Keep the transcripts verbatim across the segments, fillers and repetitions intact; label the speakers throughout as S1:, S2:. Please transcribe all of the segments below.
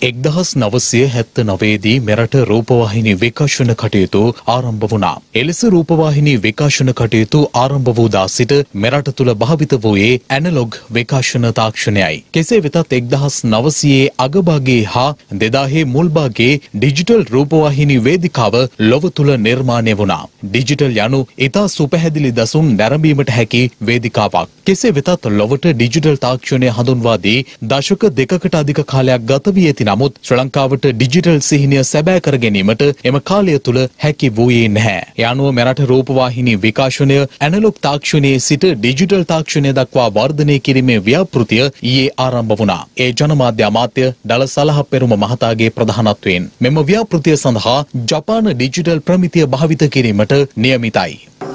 S1: එක්දහස් නවසිය හැත්තනවය දී මෙරට රූපවාහිනී විකාශන කටයුතු ආරම්භ වුණා. එලෙස රූපවාහිනී විකාශන කටයුතු ආරම්භ වූ දා සිට මෙරට තුල භාවිත වූයේ ඇනලොග් විකාශන තාක්ෂණයයි. කෙසේ වෙතත් එක්දහස් නවසියයේ අගභාගයේ හා දෙදාහේ මුල් භාගයේ ඩිජිටල් රූපවාහිනී වේදිකාව ලොව තුල නිර්මාණය වුණා. ඩිජිටල් යනු ඉතා සුපැහැදිලි දසුන් නැරඹීමට හැකි වේදිකාවක්. කෙසේ වෙතත් ලොවට ඩිජිටල් තාක්ෂණය හඳුන්වා දී දශක දෙකකට අධික කාලයක් ගත වී ඇති නමුත් ශ්‍රී ලංකාවට ඩිජිටල් සිහිනය සැබෑ කර ගැනීමට එම කාලය තුල හැකි වූයේ නැහැ. ඒ අනුව මෙරට රූපවාහිනී විකාශනය ඇනලොග් තාක්ෂණයේ සිට ඩිජිටල් තාක්ෂණය දක්වා වර්ධනය කිරීමේ ව්‍යාපෘතිය ඊයේ ආරම්භ වුණා. ඒ ජනමාධ්‍ය අමාත්‍ය ඩල සලහපෙරුම මහතාගේ ප්‍රධානත්වයෙන් මෙම ව්‍යාපෘතිය සඳහා ජපාන ඩිජිටල් ප්‍රමිතිය භාවිත කිරීමට නියමිතයි.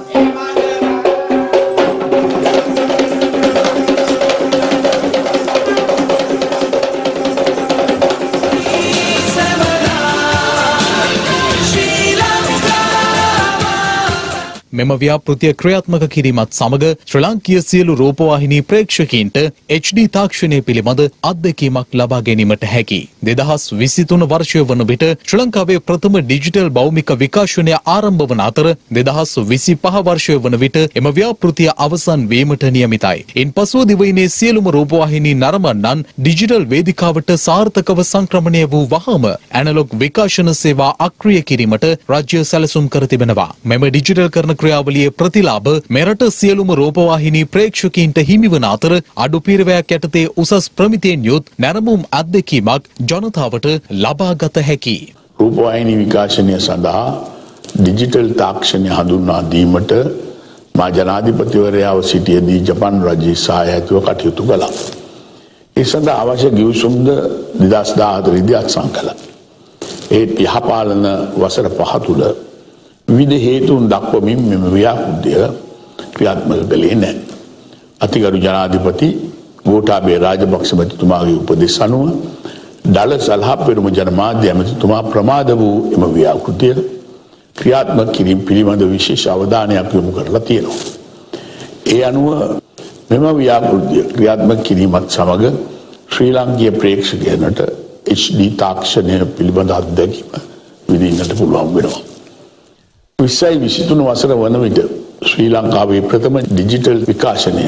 S1: මෙම ව්‍යාපෘතිය ක්‍රියාත්මක කිරීමත් සමග ශ්‍රී ලාංකීය සියලු රූපවාහිනී ප්‍රේක්ෂකයින්ට එච් ඩී තාක්ෂණය පිළිබඳ අත්දැකීමක් ලබා ගැනීමට හැකි. දෙදහස් විසිතුන වර්ෂය වන විට ශ්‍රී ලංකාවේ ප්‍රථම ඩිජිටල් භෞමික විකාශනය ආරම්භ වන අතර දෙදහස් විසිපහ වර්ෂය වන විට එම ව්‍යාපෘතිය අවසන් වීමට නියමිතයි. ඉන්පසුව දිවයිනේ සියලුම රූපවාහිනී නරඹන්නන් ඩිජිටල් වේදිකාවට සාර්ථකව සංක්‍රමණය වූ වහම ඇනලොග් විකාශන සේවා අක්‍රිය කිරීමට රාජ්‍ය සැලසුම් කර තිබෙනවා. මෙම ඩිජිටල් කරන ක්‍රියාවලියේ ප්‍රතිලාභ මෙරට සියලුම රූපවාහිනී ප්‍රේක්ෂකයින්ට හිමිවන අතර අඩු පිරවැයක් යටතේ උසස් ප්‍රමිතියෙන් යුත් නැරඹුම් අත්දැකීමක් ජනතාවට ලබාගත හැකි.
S2: රූපවාහිනී විකාශනය සඳහා ඩිජිටල් තාක්ෂණය හඳුන්වා දීමට මා ජනාධිපතිවරයාව සිටියේදී ජපාන් රජයේ සහායත්වය කටයුතු කළා. ඒ සඳහා අවශ්‍ය ගිවිසුම්ද දෙදහස් දාහතර දී අත්සන් කළා. ඒ යහපාලන වසර පහ තුළ විවිධ හේතුන් දක්වමින් මෙම ව්‍යාපෘතිය ක්‍රියාත්මක කළේ නැහැ. අතිගරු ජනාධිපති ගෝඨාභය රාජපක්ෂ මැතිතුමාගේ උපදෙස් අනුව ඩල සලහපෙරුම ජනමාධ්‍ය ඇමතිතුමා ප්‍රමාද වූ එම ව්‍යාපෘතිය ක්‍රියාත්මක කිරීම පිළිබඳ විශේෂ අවධානයක් යොමු කරලා තියෙනවා. ඒ අනුව මෙම ව්‍යාපෘතිය ක්‍රියාත්මක කිරීමත් සමග ශ්‍රී ලාංකීය ප්‍රේක්ෂකයන්ට එච් ඩී තාක්ෂණය පිළිබඳ අත්දැකීම විඳින්නට පුළුවන් වෙනවා. විස්සයි විසිතුන වසර වන විට ශ්‍රී ලංකාවේ ප්‍රථම ඩිජිටල් විකාශනය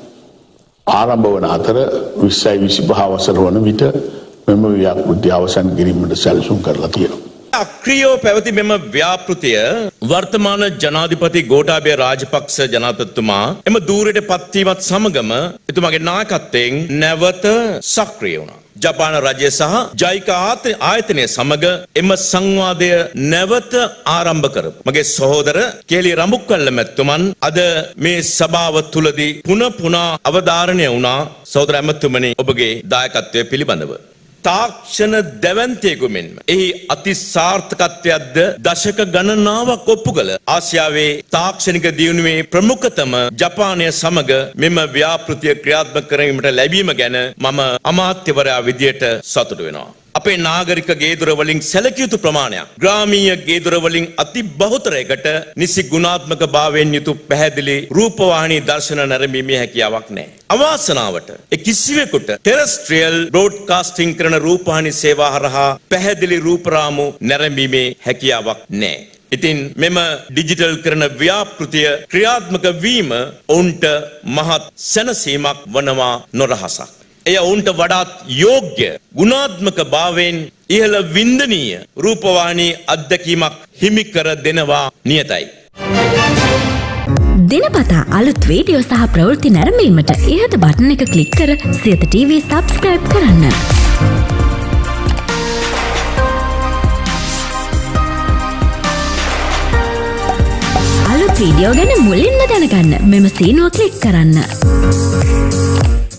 S2: ආරම්භ වන අතර විස්සයි විසිපහ වසර වන විට මෙම ව්‍යාපෘතිය අවසන් කිරීමට සැලසුම් කරලා තියෙනවා.
S3: අක්‍රියව පැවති මෙම ව්‍යාපෘතිය වර්තමාන ජනාධිපති ගෝඨාභය රාජපක්ෂ ජනාධිපතිතුමා එම ධූරයට පත්වීමත් සමගම එතුමාගේ නායකත්වයෙන් නැවත සක්‍රිය වුණා. ජපාන රජය සහ ජයික ආයතනය සමග එම සංවාදය නැවත ආරම්භ කරපු මගේ සහෝදර කේලි රඹුක්කල්ල මැතිතුමන් අද මේ සභාව තුලදී පුන පුනා අවධාරණය වුණා. සහෝදර ඇමතුමනි ඔබගේ දායකත්වය පිළිබඳව තාක්ෂණ දැවැන්තයෙකු මෙන්ම එහි අති සාර්ථකත්වයක්ද දශක ගණනාවක් ඔප්පු කළ ආසියාවේ තාක්ෂණික දියුණුවේ ප්‍රමුඛතම ජපානය සමග මෙම ව්‍යාපෘතිය ක්‍රියාත්මක කිරීමට ලැබීම ගැන මම අමාත්‍යවරයා විදියට සතුටු වෙනවා. අපේ නාගරික ගේදොර වලින් සැලකිය යුතු ප්‍රමාණයක් ග්‍රාමීය ගේදොර වලින් අති බහුතරයකට නිසි ගුණාත්මක භාවයෙන් යුතු පැහැදිලි රූපවාහිනී දර්ශන නැරඹීමේ හැකියාවක් නැහැ. අවාසනාවට ඒ කිසිවෙකුට ටෙරස්ට්‍රියල් බ්‍රෝඩ්කාස්ටිං කරන රූපවාහිනී සේවා හරහා පැහැදිලි රූපරාමු නැරඹීමේ හැකියාවක් නැහැ. ඉතින් මෙම ඩිජිටල් කරන ව්‍යාපෘතිය ක්‍රියාත්මක වීම ඔවුන්ට මහත් සැනසීමක් වනවා නොරහසක්. එය ඔවුන්ට වඩාත් යෝග්‍ය ගුණාත්මක භාවයෙන් ඉහළ වින්දනීය රූපවාහිනී අත්දැකීමක් හිමි කර දෙනවා නියතයි.
S4: දිනපතා අලුත් වීඩියෝ සහ ප්‍රවෘත්ති නැරඹීමට ඉහත බටන් එක ක්ලික් කර සියත ටීවී සබ්ස්ක්‍රයිබ් කරන්න. අලුත් වීඩියෝ ගැන මුලින්ම දැනගන්න මෙම සීනුව ක්ලික් කරන්න.